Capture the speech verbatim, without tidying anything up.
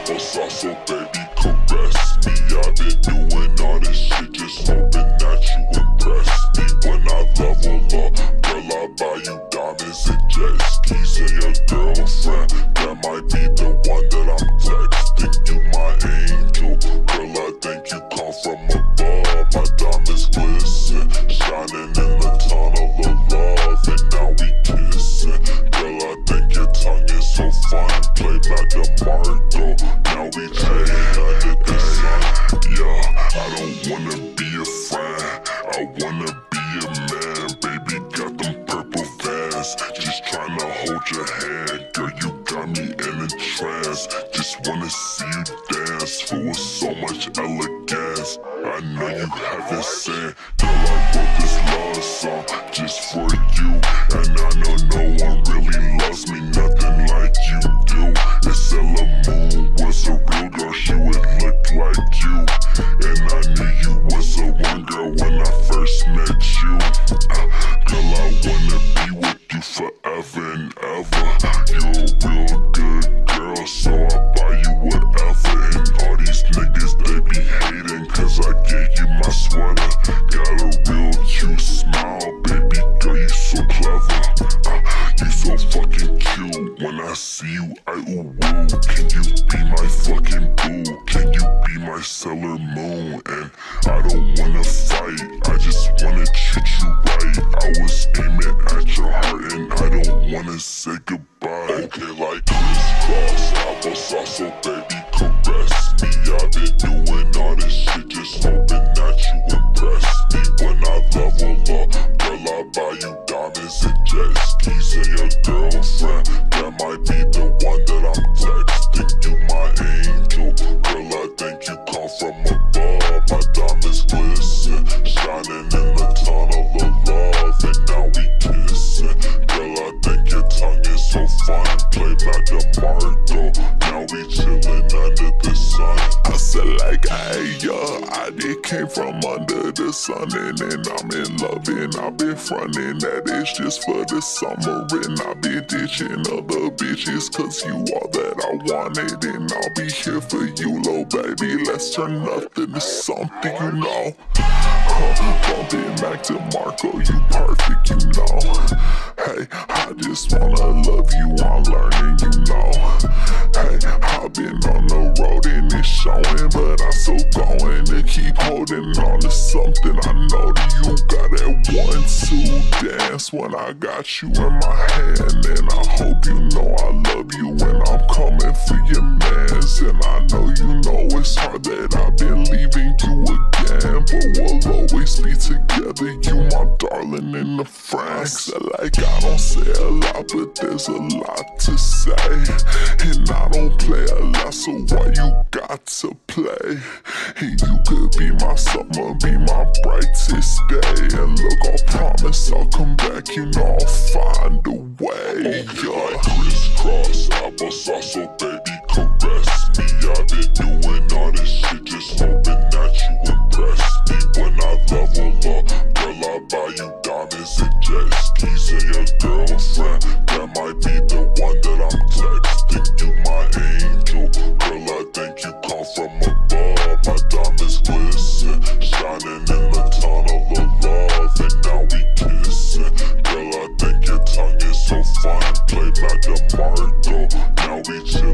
applesauce, so baby caress me. I've been doing all this shit just hoping that you impress me. When I level up, girl, I'll buy you diamonds and jet skis. And your girlfriend, that might be the one that I'm texting. You my angel, girl, I think you come from above. My diamonds glisten, shining in the tunnel of love. And now we kissing, girl, I think your tongue is so fun. Play back the Marco, now we chilling under the sun. Yeah, I don't wanna be a friend, I wanna be a man. Baby got them purple vans, just tryna hold your hand. Girl, you got me in a trance, just wanna see you dance. Full with so much elegance, I know you haven't seen. Girl, I wrote this love song just for you, and I know no one really loves me, nothing like you do. If Sailor Moon was a real girl, she would look like you. And I knew you was a one girl when I first met you. uh, Girl, I wanna be with you forever and ever. You're a real good girl, so I buy you whatever. And all these niggas, they be hating cause I gave you my sweater. Got a real cute smile, baby girl, you so clever. uh, You so fucking cute, when I see you I ooh woo. Can you be my fucking boo? Can you be my Sailor Moon? And I don't wanna fight, I just wanna treat you right. I was aiming at your heart and I don't wanna say goodbye. Okay, like crisscross applesauce, so baby caress me. I've been doing all this shit just hoping that you impress me. When I level up, girl, I'll buy you diamonds and jet skis. And your girlfriend, that might be the one that I'm texting. You my angel, girl, I think you come from above. My diamonds glisten, shining in the tunnel of love. And now we kissing, girl, I think your tongue is so fun. Play back the Marco, now we chilling under the sun. I said like, hey, yeah, I did came from under the sun. And then I'm in love and I've been frontin' that it's just for the summer. And I've been ditching other bitches cause you all that I wanted. And I'll be here for you, little baby. Let's turn nothing to something, you know. Huh, bumping back to Marco, you perfect, you know. Hey, I just wanna love you, I'm learning, you know. Hey, I've been on the road and it's showing, but I'm still going to keep holding on to something. I know that you got that one, two dance when I got you in my hand. And I hope you know I love you when I'm coming for your mans. And I know you know it's hard that I've been leaving you again, but we'll always be together, you my darling in the Franks. Like I don't say a lot, but there's a lot to say. And I don't play a lot, so why you got to play? And you could be my summer, be my brightest day. And look, I promise I'll come back, you know I'll find a way. Okay, yeah. Like crisscross applesauce, so baby caress me. I've been doing all this shit just hoping that you impress me. When I level up, girl, I'll buy you diamonds and jet skis. And your girlfriend, that might be the one that I'm texting. You my angel, girl, I think you come from above. My diamonds glisten, shining in the tunnel of love. And now we kissing, girl, I think your tongue is so fun. Play back the Marco, now we chillin'.